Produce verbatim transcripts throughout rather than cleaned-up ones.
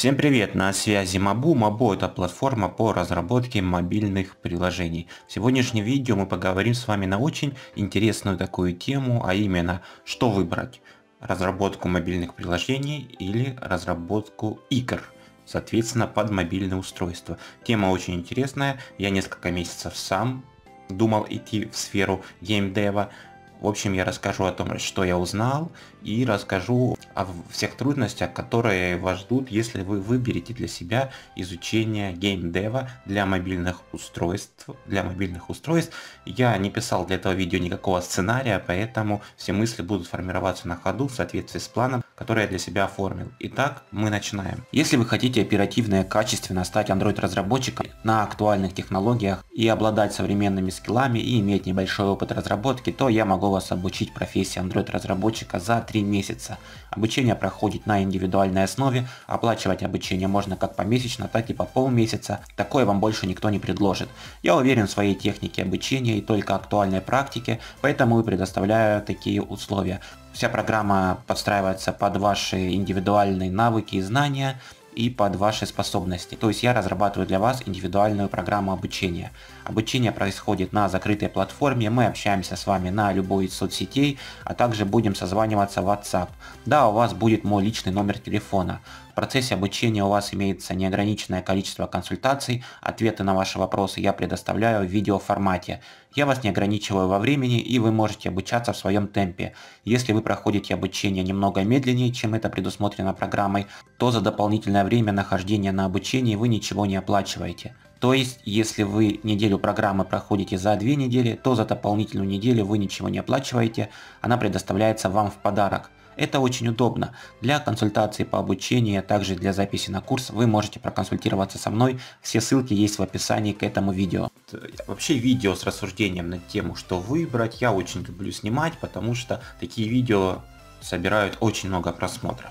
Всем привет, на связи Мабу. Мабу — это платформа по разработке мобильных приложений. В сегодняшнем видео мы поговорим с вами на очень интересную такую тему, а именно, что выбрать: разработку мобильных приложений или разработку игр, соответственно, под мобильное устройство. Тема очень интересная, я несколько месяцев сам думал идти в сферу геймдева. В общем, я расскажу о том, что я узнал, и расскажу о всех трудностях, которые вас ждут, если вы выберете для себя изучение геймдева для мобильных устройств. Для мобильных устройств. Я не писал для этого видео никакого сценария, поэтому все мысли будут формироваться на ходу в соответствии с планом, который я для себя оформил. Итак, мы начинаем. Если вы хотите оперативно и качественно стать Android-разработчиком на актуальных технологиях и обладать современными скиллами и иметь небольшой опыт разработки, то я могу вас обучить профессии Android-разработчика за три месяца. Обучение проходит на индивидуальной основе, оплачивать обучение можно как помесячно, так и по полмесяца. Такое вам больше никто не предложит. Я уверен в своей технике обучения и только актуальной практике, поэтому и предоставляю такие условия. Вся программа подстраивается под ваши индивидуальные навыки и знания и под ваши способности. То есть я разрабатываю для вас индивидуальную программу обучения. Обучение происходит на закрытой платформе, мы общаемся с вами на любой из соцсетей, а также будем созваниваться в WhatsApp. Да, у вас будет мой личный номер телефона. В процессе обучения у вас имеется неограниченное количество консультаций, ответы на ваши вопросы я предоставляю в видеоформате. Я вас не ограничиваю во времени, и вы можете обучаться в своем темпе. Если вы проходите обучение немного медленнее, чем это предусмотрено программой, то за дополнительное время нахождения на обучении вы ничего не оплачиваете. То есть, если вы неделю программы проходите за две недели, то за дополнительную неделю вы ничего не оплачиваете, она предоставляется вам в подарок. Это очень удобно. Для консультации по обучению, а также для записи на курс вы можете проконсультироваться со мной. Все ссылки есть в описании к этому видео. Вообще видео с рассуждением на тему, что выбрать, я очень люблю снимать, потому что такие видео собирают очень много просмотров.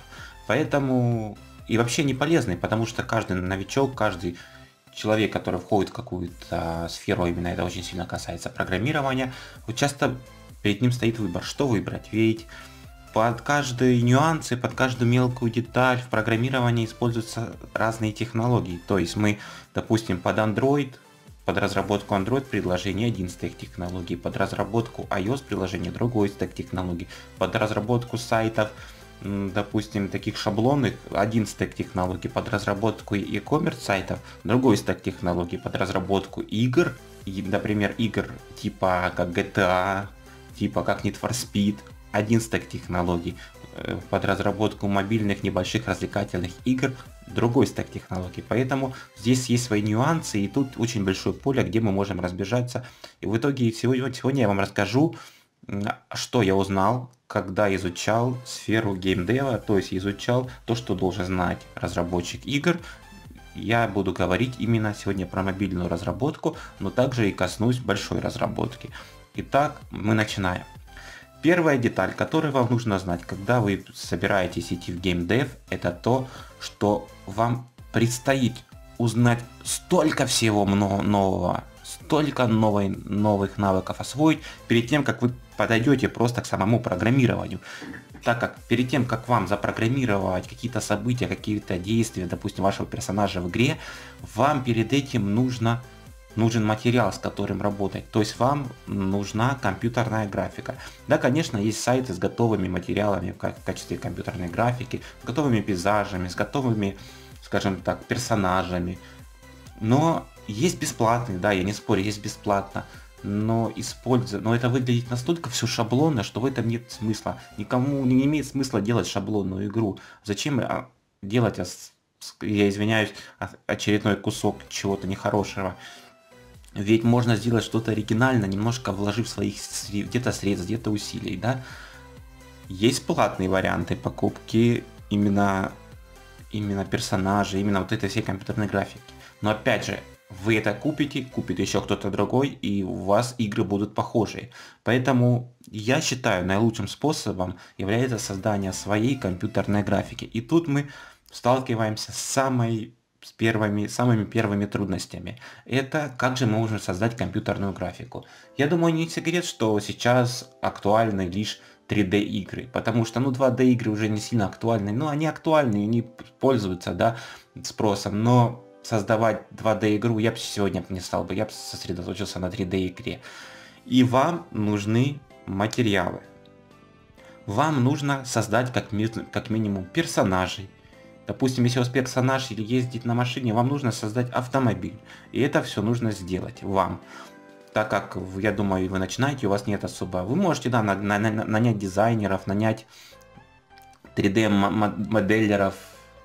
Поэтому и вообще не полезны, потому что каждый новичок, каждый человек, который входит в какую-то сферу, именно это очень сильно касается программирования, вот часто перед ним стоит выбор, что выбрать. Ведь под каждые нюансы, под каждую мелкую деталь в программировании используются разные технологии. То есть мы, допустим, под Android, под разработку Android приложения один стек технологий, под разработку iOS приложения другой стек технологий, под разработку сайтов, допустим, таких шаблонных один стек технологий, под разработку e-commerce сайтов другой стек технологий, под разработку игр, например, игр типа как джи ти эй, типа как Need for Speed, один стек технологий, под разработку мобильных небольших развлекательных игр другой стек технологий. Поэтому здесь есть свои нюансы, и тут очень большое поле, где мы можем разбежаться. И в итоге сегодня, сегодня я вам расскажу, что я узнал, когда изучал сферу геймдева, то есть изучал то, что должен знать разработчик игр. Я буду говорить именно сегодня про мобильную разработку, но также и коснусь большой разработки. Итак, мы начинаем. Первая деталь, которую вам нужно знать, когда вы собираетесь идти в геймдев, это то, что вам предстоит узнать столько всего нового, столько новой, новых навыков освоить, перед тем, как вы подойдете просто к самому программированию. Так как перед тем, как вам запрограммировать какие-то события, какие-то действия, допустим, вашего персонажа в игре, вам перед этим нужно... нужен материал, с которым работать, то есть вам нужна компьютерная графика. Да, конечно, есть сайты с готовыми материалами в качестве компьютерной графики, с готовыми пейзажами, с готовыми, скажем так, персонажами. Но есть бесплатные, да, я не спорю, есть бесплатно, но используя, но это выглядит настолько все шаблонно, что в этом нет смысла. Никому не имеет смысла делать шаблонную игру. Зачем делать, я извиняюсь, очередной кусок чего-то нехорошего? Ведь можно сделать что-то оригинально, немножко вложив своих где-то средств, где-то усилий, да. Есть платные варианты покупки именно, именно персонажей, именно вот этой всей компьютерной графики. Но опять же, вы это купите, купит еще кто-то другой, и у вас игры будут похожие. Поэтому я считаю, наилучшим способом является создание своей компьютерной графики. И тут мы сталкиваемся с самой... с первыми, самыми первыми трудностями. Это как же мы можем создать компьютерную графику. Я думаю, не секрет, что сейчас актуальны лишь три дэ игры, потому что, ну, два дэ игры уже не сильно актуальны, ну, они актуальны, они пользуются, да, спросом, но создавать два дэ игру я бы сегодня не стал бы, я бы сосредоточился на три дэ игре. И вам нужны материалы. Вам нужно создать как, ми как минимум персонажей. Допустим, если у вас персонаж или ездит на машине, вам нужно создать автомобиль. И это все нужно сделать вам. Так как, я думаю, вы начинаете, у вас нет особо... Вы можете, да, на, на, на, нанять дизайнеров, нанять три дэ моделеров,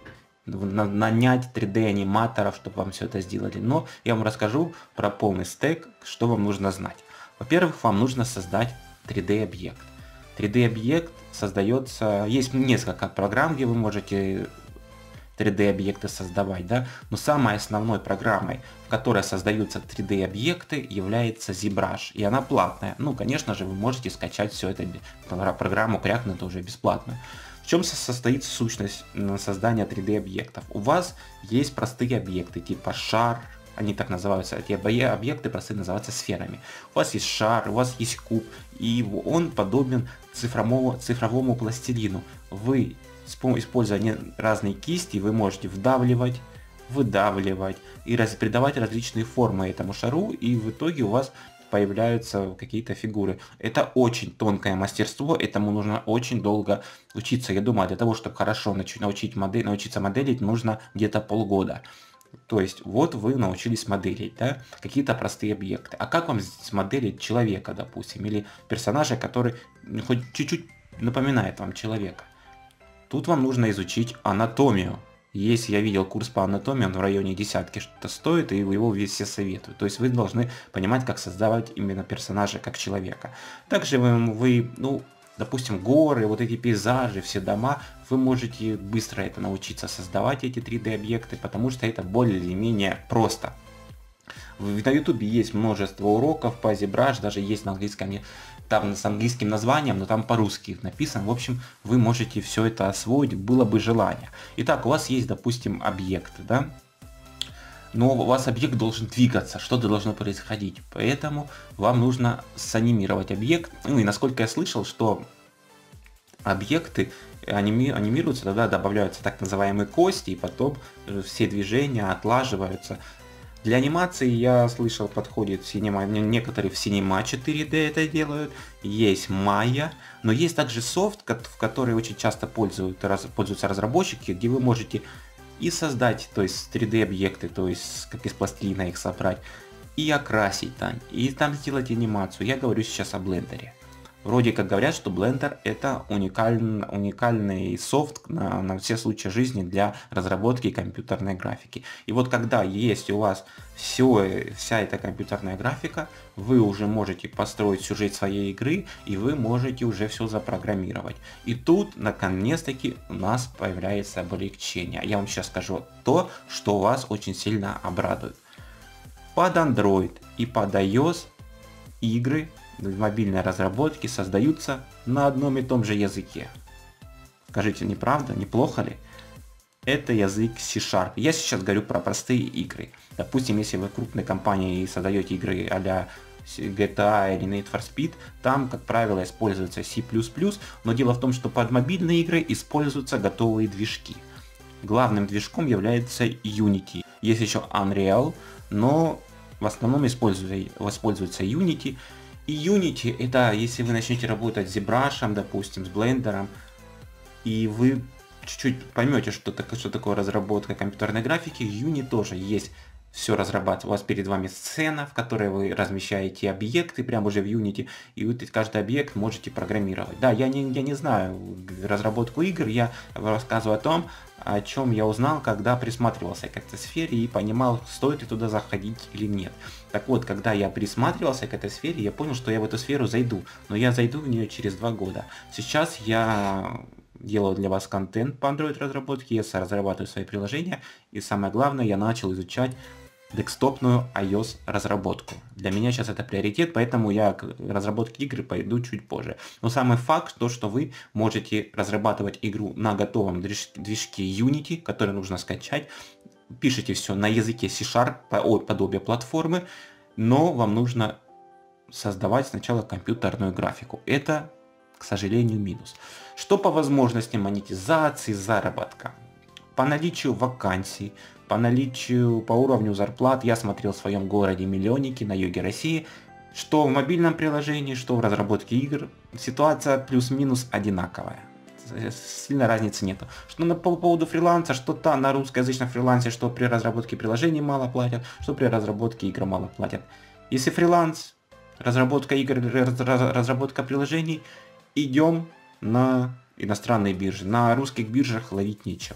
на, нанять три дэ аниматоров, чтобы вам все это сделали. Но я вам расскажу про полный стек, что вам нужно знать. Во-первых, вам нужно создать три дэ объект. три дэ объект создается... Есть несколько программ, где вы можете три дэ объекты создавать, да, но самой основной программой, в которой создаются три дэ объекты, является ZBrush, и она платная. Ну, конечно же, вы можете скачать все это, программу Крякну, это уже бесплатно. В чем состоит сущность создания три дэ объектов? У вас есть простые объекты, типа шар, они так называются, эти объекты простые называются сферами. У вас есть шар, у вас есть куб, и он подобен цифровому, цифровому пластилину. Вы, используя разные кисти, вы можете вдавливать, выдавливать и раз, придавать различные формы этому шару, и в итоге у вас появляются какие-то фигуры. Это очень тонкое мастерство, этому нужно очень долго учиться. Я думаю, для того, чтобы хорошо научить модель, научиться моделить, нужно где-то полгода. То есть, вот вы научились моделить, да, какие-то простые объекты. А как вам смоделить человека, допустим, или персонажа, который хоть чуть-чуть напоминает вам человека? Тут вам нужно изучить анатомию. Если я видел курс по анатомии, он в районе десятки что-то стоит, и его все советуют. То есть вы должны понимать, как создавать именно персонажа как человека. Также вы, вы ну, допустим, горы, вот эти пейзажи, все дома, вы можете быстро это научиться создавать, эти три дэ объекты, потому что это более или менее просто. На ютубе есть множество уроков по ZBrush, даже есть на английском, там с английским названием, но там по-русски написано. В общем, вы можете все это освоить, было бы желание. Итак, у вас есть, допустим, объекты, да? Но у вас объект должен двигаться, что-то должно происходить. Поэтому вам нужно санимировать объект. Ну и насколько я слышал, что объекты аними, анимируются, тогда добавляются так называемые кости, и потом все движения отлаживаются. Для анимации, я слышал, подходит Cinema, некоторые в Cinema четыре дэ это делают, есть Maya, но есть также софт, в который очень часто пользуют, раз, пользуются разработчики, где вы можете и создать, то есть три дэ объекты, то есть как из пластилина их собрать, и окрасить там, и там сделать анимацию. Я говорю сейчас о блендере. Вроде как говорят, что Blender это уникальный, уникальный софт на, на все случаи жизни для разработки компьютерной графики. И вот когда есть у вас все, вся эта компьютерная графика, вы уже можете построить сюжет своей игры, и вы можете уже все запрограммировать. И тут, наконец-таки, у нас появляется облегчение. Я вам сейчас скажу то, что вас очень сильно обрадует. Под Android и под iOS игры в мобильной разработке создаются на одном и том же языке. Скажите, не правда? Неплохо ли? Это язык C-Sharp. Я сейчас говорю про простые игры. Допустим, если вы крупной компанией создаете игры а-ля джи ти эй или Need for Speed, там, как правило, используется C++, но дело в том, что под мобильные игры используются готовые движки. Главным движком является Unity. Есть еще Unreal, но в основном используется, используется Unity. И Unity это, если вы начнете работать с ZBrush, допустим, с Blender, и вы чуть-чуть поймете, что, так, что такое разработка компьютерной графики, в Unity тоже есть все разрабатывать. У вас перед вами сцена, в которой вы размещаете объекты прямо уже в Unity, и вы каждый объект можете программировать. Да, я не, я не знаю разработку игр, я рассказываю о том, о чем я узнал, когда присматривался к этой сфере и понимал, стоит ли туда заходить или нет. Так вот, когда я присматривался к этой сфере, я понял, что я в эту сферу зайду, но я зайду в нее через два года. Сейчас я делаю для вас контент по Android разработке, я разрабатываю свои приложения, и самое главное, я начал изучать десктопную iOS разработку. Для меня сейчас это приоритет, поэтому я к разработке игры пойду чуть позже. Но самый факт, то, что вы можете разрабатывать игру на готовом движке Unity, который нужно скачать, пишите все на языке C-Sharp, подобие платформы, но вам нужно создавать сначала компьютерную графику. Это к сожалению, минус. Что по возможности монетизации, заработка? По наличию вакансий, по наличию, по уровню зарплат, я смотрел в своем городе миллионники на юге России, что в мобильном приложении, что в разработке игр, ситуация плюс-минус одинаковая. Сильно разницы нету. Что на, по поводу фриланса, что-то на русскоязычном фрилансе, что при разработке приложений мало платят, что при разработке игр мало платят. Если фриланс, разработка игр, раз, разработка приложений, идем на иностранные биржи. На русских биржах ловить нечего.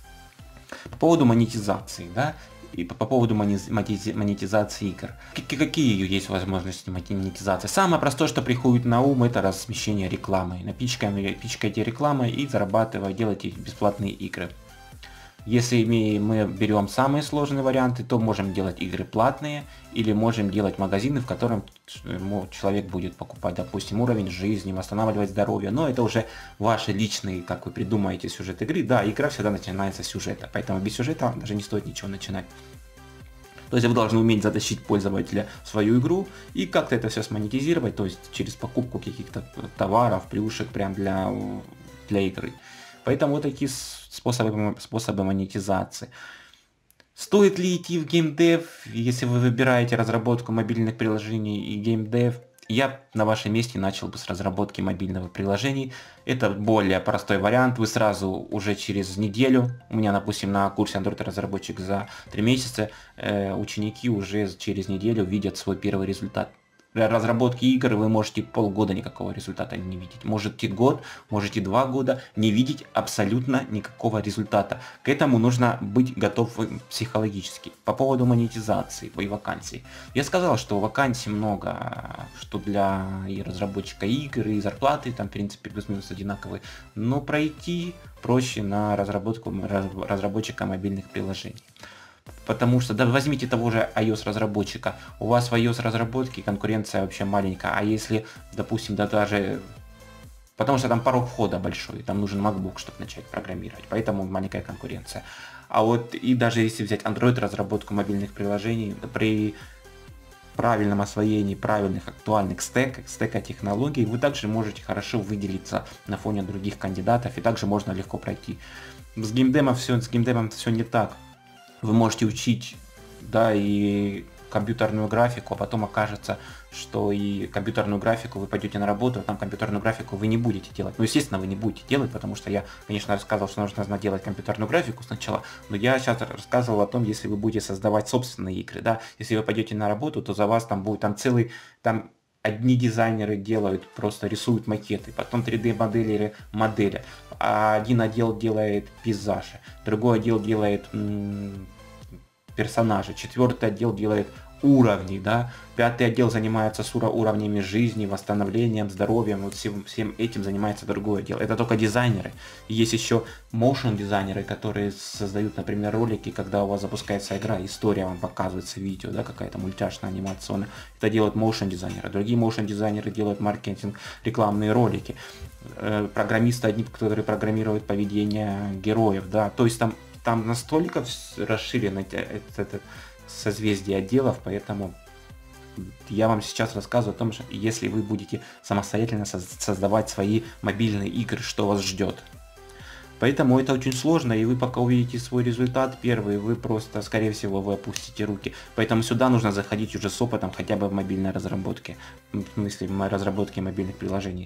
По поводу монетизации, да, и по, по поводу монетизации игр. Какие есть возможности монетизации? Самое простое, что приходит на ум, это размещение рекламы. Напичкаем, пичкайте рекламой и зарабатывайте, делайте бесплатные игры. Если мы, мы берем самые сложные варианты, то можем делать игры платные, или можем делать магазины, в котором человек будет покупать, допустим, уровень жизни, восстанавливать здоровье. Но это уже ваши личные, как вы придумаете сюжет игры. Да, игра всегда начинается с сюжета, поэтому без сюжета даже не стоит ничего начинать. То есть вы должны уметь затащить пользователя в свою игру и как-то это все смонетизировать, то есть через покупку каких-то товаров, плюшек прям для, для игры. Поэтому вот такие способы, способы монетизации. Стоит ли идти в геймдев, если вы выбираете разработку мобильных приложений и геймдев? Я на вашем месте начал бы с разработки мобильного приложения. Это более простой вариант. Вы сразу уже через неделю, у меня, допустим, на курсе Android разработчик за три месяца, э, ученики уже через неделю видят свой первый результат. Для разработки игр вы можете полгода никакого результата не видеть. Можете год, можете два года не видеть абсолютно никакого результата. К этому нужно быть готов психологически. По поводу монетизации и вакансий. Я сказал, что вакансий много, что для и разработчика игр, и зарплаты там в принципе плюс-минус одинаковые. Но пройти проще на разработку разработчика мобильных приложений. Потому что, да, возьмите того же iOS разработчика, у вас в iOS разработке конкуренция вообще маленькая, а если, допустим, да даже, потому что там порог входа большой, там нужен MacBook, чтобы начать программировать, поэтому маленькая конкуренция. А вот и даже если взять Android разработку мобильных приложений, при правильном освоении правильных актуальных стеков, стека технологий, вы также можете хорошо выделиться на фоне других кандидатов и также можно легко пройти. С геймдемом все, с геймдемом все не так. Вы можете учить, да, и компьютерную графику, а потом окажется, что и компьютерную графику вы пойдете на работу, а там компьютерную графику вы не будете делать. Ну, естественно, вы не будете делать, потому что я, конечно, рассказывал, что нужно делать компьютерную графику сначала, но я сейчас рассказывал о том, если вы будете создавать собственные игры, да, если вы пойдете на работу, то за вас там будет там целый, там одни дизайнеры делают, просто рисуют макеты, потом три дэ модели, модели, а один отдел делает пейзажи, другой отдел делает м- персонажи, четвертый отдел делает уровни, да, пятый отдел занимается с уровнями жизни, восстановлением, здоровьем, вот всем, всем этим занимается другой отдел. Это только дизайнеры. Есть еще motion дизайнеры, которые создают, например, ролики, когда у вас запускается игра, история вам показывается, видео, да, какая-то мультяшная анимационная. Это делают motion дизайнеры. Другие motion дизайнеры делают маркетинг, рекламные ролики. Э, программисты одни, которые программируют поведение героев, да, то есть там, там настолько расширено этот, этот созвездие отделов, поэтому я вам сейчас рассказываю о том, что если вы будете самостоятельно создавать свои мобильные игры, что вас ждет. Поэтому это очень сложно, и вы пока увидите свой результат первый, вы просто, скорее всего, вы опустите руки. Поэтому сюда нужно заходить уже с опытом, хотя бы в мобильной разработке, в смысле, в разработке мобильных приложений.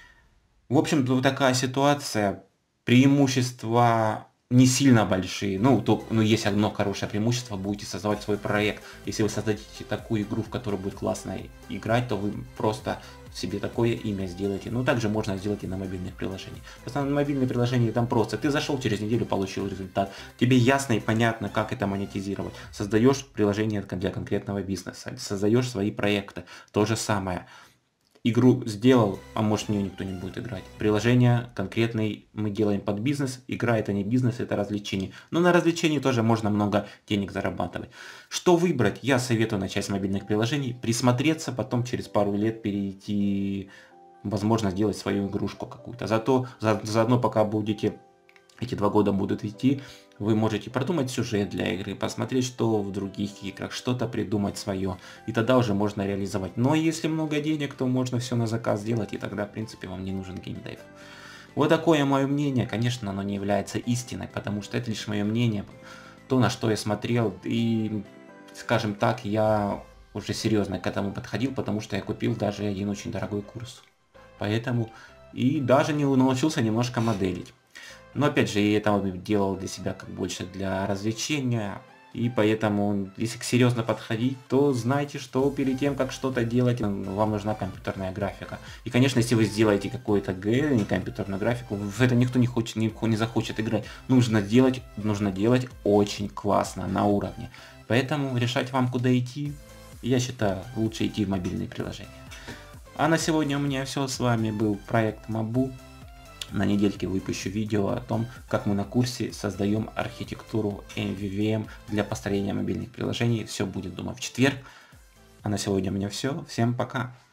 В общем, вот такая ситуация, преимущества не сильно большие, ну, то, ну, есть одно хорошее преимущество, будете создавать свой проект. Если вы создадите такую игру, в которой будет классно играть, то вы просто себе такое имя сделаете. Ну, также можно сделать и на мобильных приложениях. Просто на мобильные приложения там просто, ты зашел через неделю, получил результат. Тебе ясно и понятно, как это монетизировать. Создаешь приложение для конкретного бизнеса, создаешь свои проекты. То же самое. Игру сделал, а может в нее никто не будет играть. Приложение конкретный мы делаем под бизнес. Игра это не бизнес, это развлечение. Но на развлечении тоже можно много денег зарабатывать. Что выбрать? Я советую начать с мобильных приложений, присмотреться, потом через пару лет перейти, возможно, сделать свою игрушку какую-то. Зато за, заодно пока будете, эти два года будут идти, Вы можете продумать сюжет для игры, посмотреть, что в других играх, что-то придумать свое, и тогда уже можно реализовать. Но если много денег, то можно все на заказ сделать, и тогда, в принципе, вам не нужен геймдев. Вот такое мое мнение. Конечно, оно не является истиной, потому что это лишь мое мнение, то, на что я смотрел, и, скажем так, я уже серьезно к этому подходил, потому что я купил даже один очень дорогой курс. Поэтому и даже не научился немножко моделить. Но опять же, я это делал для себя как больше для развлечения. И поэтому, если серьезно подходить, то знайте, что перед тем, как что-то делать, вам нужна компьютерная графика. И, конечно, если вы сделаете какой-то гэ, не компьютерную графику, в это никто не хочет, никто не захочет играть. Нужно делать, нужно делать очень классно, на уровне. Поэтому решать вам, куда идти, я считаю, лучше идти в мобильные приложения. А на сегодня у меня все. С вами был проект Мабу. На недельке выпущу видео о том, как мы на курсе создаем архитектуру эм ви ви эм для построения мобильных приложений. Все будет, думаю, в четверг. А на сегодня у меня все. Всем пока.